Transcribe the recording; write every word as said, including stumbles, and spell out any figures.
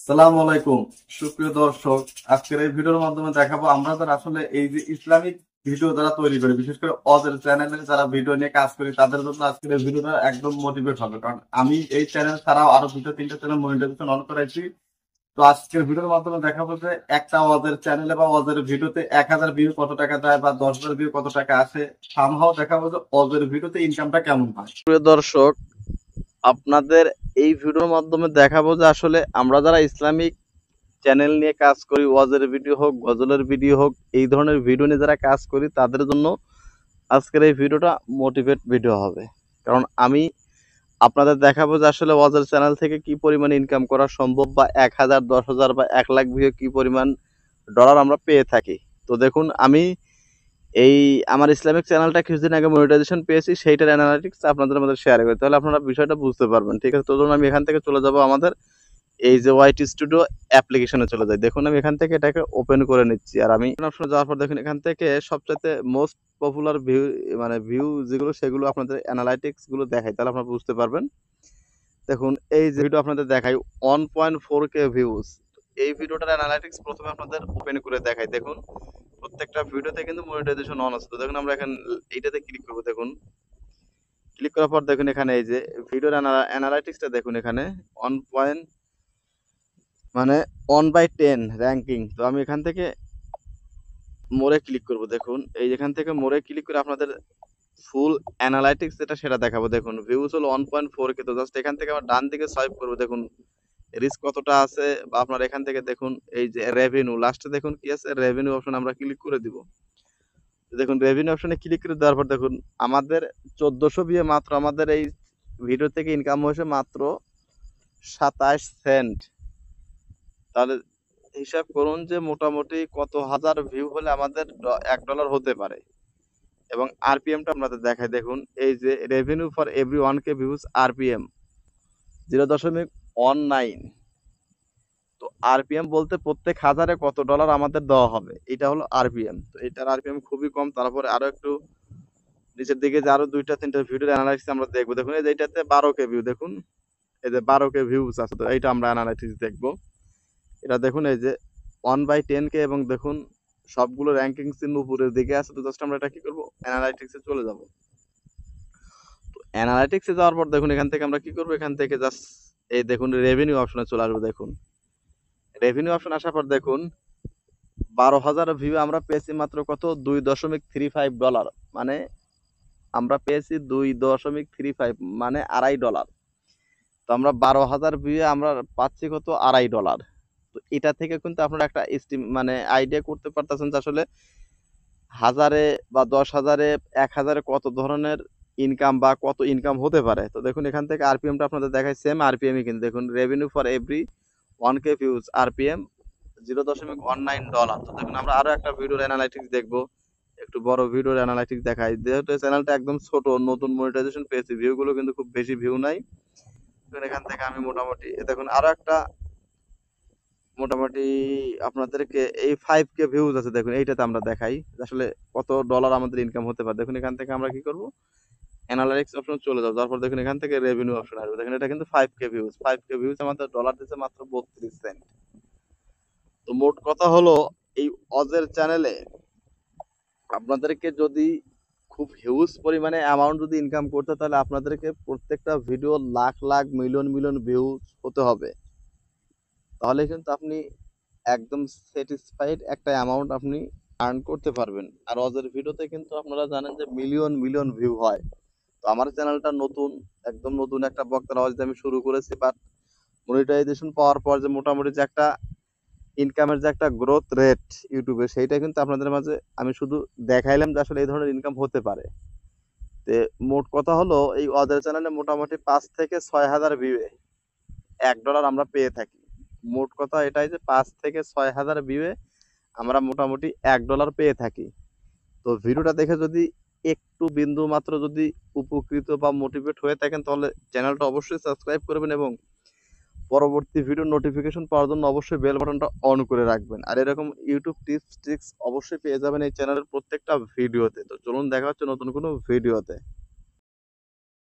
সালামু আলাইকুম সুপ্রিয় দর্শক, আজকের এই ভিডিওর মাধ্যমে দেখাবো আমরা যারা আসলে এই যে ইসলামিক ভিডিও যারা তৈরি করি, বিশেষ করে ওদের চ্যানেলে যারা ভিডিও নিয়ে কাজ করি তাদের জন্য আজকের এই ভিডিওটা একদম মোটিভেট হবে। কারণ আমি এই চ্যানেল ছাড়াও আরো দুটো তিনটা চ্যানেল মনিটাইজেশন অন করাইছি। তো আজকের ভিডিওর মাধ্যমে দেখাবো যে একটা ওদের চ্যানেলে বা ওদের ভিডিওতে এক হাজার ভিউ কত টাকা যায় বা দশ হাজার ভিউ কত টাকা আসে। সামহাও দেখাবো যে ওদের ভিডিওতে ইনকামটা কেমন হয়। প্রিয় দর্শক, আপনাদের এই ভিডিওর মাধ্যমে দেখাবো যে আসলে আমরা যারা ইসলামিক চ্যানেল নিয়ে কাজ করি, ওয়াজের ভিডিও হোক, গজলের ভিডিও হোক, এই ধরনের ভিডিও নিয়ে যারা কাজ করি তাদের জন্য আজকের এই ভিডিওটা মোটিভেট ভিডিও হবে। কারণ আমি আপনাদের দেখাবো যে আসলে ওয়াজের চ্যানেল থেকে কি পরিমাণ ইনকাম করা সম্ভব, বা এক হাজার, দশ হাজার বা এক লাখ ভিউ কি পরিমাণ ডলার আমরা পেয়ে থাকি। তো দেখুন, আমি এই আমার ইসলামিক চ্যানেলটা কিছুদিন আগে মনিটাইজেশন পেয়েছি, সেইটার অ্যানালিটিক্স আপনাদের মধ্যে শেয়ার করি, তাহলে আপনারা বিষয়টা বুঝতে পারবেন। ঠিক আছে, তো ধরুন আমি এখান থেকে চলে যাব আমাদের এই যে ওয়াইটি স্টুডিও অ্যাপ্লিকেশনে চলে যাই। দেখুন আমি এখান থেকে এটাকে ওপেন করে নিচ্ছি, আর আমি অপশনে যাওয়ার পর দেখুন এখান থেকে সবচেয়ে মোস্ট পপুলার ভিউ মানে ভিউ যেগুলো সেগুলো আপনাদের অ্যানালাইটিক্স গুলো দেখাই, তাহলে আপনারা বুঝতে পারবেন। দেখুন এই যে ভিডিও আপনাদের দেখাই one point four K views, এই ভিডিওটার অ্যানালাইটিক্স প্রথমে আপনাদের ওপেন করে দেখাই। দেখুন প্রত্যেকটা ভিডিওতে কিন্তু মনিটাইজেশন অন আছে। তো দেখুন আমরা এখানে এইটাতে ক্লিক করব। দেখুন ক্লিক করার পর দেখুন এখানে এই যে ভিডিওর অ্যানালাইটিক্সটা দেখুন এখানে ওয়ান পয়েন্ট মানে ওয়ান বাই টেন র্যাঙ্কিং। তো আমি এখান থেকে মোরে ক্লিক করব। দেখুন এই এখান থেকে মোরে ক্লিক করে আপনাদের ফুল অ্যানালাইটিক্স যেটা সেটা দেখাবো। দেখুন ভিউজ হলো ওয়ান পয়েন্ট ফোর কে। তো জাস্ট এখান থেকে আমার ডান দিকে সোয়াইপ করবো। দেখুন রিস্ক কতটা আছে, বা আপনার এখান থেকে দেখুন এই যে রেভিনিউ, লাস্টে দেখুন কি আছে রেভিনিউ অপশন, আমরা ক্লিক করে দিব। দেখুন রেভিনিউ অপশনে ক্লিক করে দেওয়ার পর দেখুন আমাদের চোদ্দশো বিয়ে মাত্র আমাদের এই ভিডিও থেকে ইনকাম হয়েছে মাত্র সাতাশ সেন্ট। তাহলে হিসাব করুন যে মোটামুটি কত হাজার ভিউ হলে আমাদের এক ডলার হতে পারে। এবং আরপিএমটা আপনাদের দেখায়। দেখুন এই যে revenue for every one K views RPM zero দশমিক ওয়ান নাইন। তো আরপিএম বলতে প্রত্যেক হাজারে কত ডলার আমাদের দেওয়া হবে, এটা হলো আরপিএম। তো এটার আরপিএম খুবই কম। তারপরে আরো একটু নিচের দিকে যে আরো দুইটা তিনটা ভিডিও অ্যানালাইসিস আমরা দেখবো। দেখুন এই যে এইটাতে বারো কে ভিউ, দেখুন এই যে বারো কে ভিউজ আছে। তো এইটা আমরা অ্যানালাইসিস দেখবো। এটা দেখুন এই যে ওয়ান বাই টেন কে, এবং দেখুন সবগুলো র্যাঙ্কিং চিহ্ন উপরের দিকে আছে। তো জাস্ট আমরা এটা কি করবো, অ্যানালাইটিক্সে চলে যাব। তো অ্যানালাইটিক্সে যাওয়ার পর দেখুন এখান থেকে আমরা কি করবো, এখান থেকে জাস্ট এই দেখুন রেভিনিউ অপশনে চলে আসবো। দেখুন রেভিনিউ অপশন আসার পর দেখুন বারো হাজার ভিউ আমরা পেয়েছি মাত্র কত, দুই দশমিক থ্রি ফাইভ ডলার। মানে আমরা পেয়েছি দুই দশমিক থ্রি ফাইভ মানে আড়াই ডলার। তো আমরা বারো হাজার ভিউ আমরা পাচ্ছি কত, আড়াই ডলার। তো এটা থেকে কিন্তু আপনারা একটা এস্টিম মানে আইডিয়া করতে পারতেছেন যে আসলে হাজারে বা দশ হাজারে এক হাজারে কত ধরনের ইনকাম বা কত ইনকাম হতে পারে। তো দেখুন এখান থেকে আরপিএমটা আপনাদের দেখায় সেম আরপিএমই, কিন্তু দেখুন revenue for every one K views RPM zero দশমিক ওয়ান নাইন ডলার। তো দেখুন আমরা আরো একটা ভিডিওর অ্যানালাইটিক্স দেখবো, একটু বড় ভিডিওর অ্যানালাইটিক্স দেখাই। যেহেতু চ্যানেলটা একদম ছোট, নতুন মনিটাইজেশন পেয়েছি, ভিউগুলো কিন্তু খুব বেশি ভিউ নাই। এখান থেকে আমি মোটামুটি দেখুন আরো একটা মোটামুটি আপনাদেরকে এই ফাইভ কে ভিউজ আছে। দেখুন এইটাতে আমরা দেখাই আসলে কত ডলার আমাদের ইনকাম হতে পারে। দেখুন এখান থেকে আমরা কি করব, অ্যানালাইটিক্স অপশন চলে যাবো। তারপর দেখুন এখান থেকে রেভিনিউ অপশন আসবে। দেখুন এটা কিন্তু five K views, five K views আমাদের ডলার দিচ্ছে মাত্র বত্রিশ সেন্ট। তো মোট কথা হলো এই অজের চ্যানেলে আপনাদেরকে যদি খুব হিউজ পরিমাণে অ্যামাউন্ট যদি ইনকাম করতে, তাহলে আপনাদেরকে প্রত্যেকটা video lakh lakh million million views হতে হবে। তাহলে কিন্তু আপনি একদম স্যাটিসফাইড একটা অ্যামাউন্ট আপনি আর্ন করতে পারবেন। আর অজের ভিডিওতে কিন্তু আপনারা জানেন যে মিলিয়ন মিলিয়ন ভিউ হয়। তো আমার চ্যানেলটা নতুন, একদম নতুন একটা বক্তার আওয়াজ দিয়ে আমি শুরু করেছি, বাট মনিটাইজেশন পাওয়ার পর যে মোটামুটি যে একটা ইনকামের যে একটা গ্রোথ রেট ইউটিউবে, সেইটা কিন্তু আপনাদের মাঝে আমি শুধু দেখাইলাম যে আসলে এই ধরনের ইনকাম হতে পারে। তো মোট কথা হলো এই অজের চ্যানেলে মোটামুটি পাঁচ থেকে ছয় হাজার ভিউয়ে এক ডলার আমরা পেয়ে থাকি। মোট কথা এটাই যে পাঁচ থেকে ছয় হাজার ভিউয়ে আমরা মোটামুটি এক ডলার পেয়ে থাকি। তো ভিডিওটা দেখে যদি একটু বিন্দু মাত্র যদি উপকৃত বা মোটিভেট হয়ে থাকেন, তাহলে চ্যানেলটা অবশ্যই সাবস্ক্রাইব করবেন এবং পরবর্তী ভিডিও নোটিফিকেশন পাওয়ার জন্য অবশ্যই বেল বাটনটা অন করে রাখবেন। আর এরকম ইউটিউব টিপস ট্রিক্স অবশ্যই পেয়ে যাবেন এই চ্যানেলের প্রত্যেকটা ভিডিওতে। তো চলুন দেখা হচ্ছে নতুন কোনো ভিডিওতে।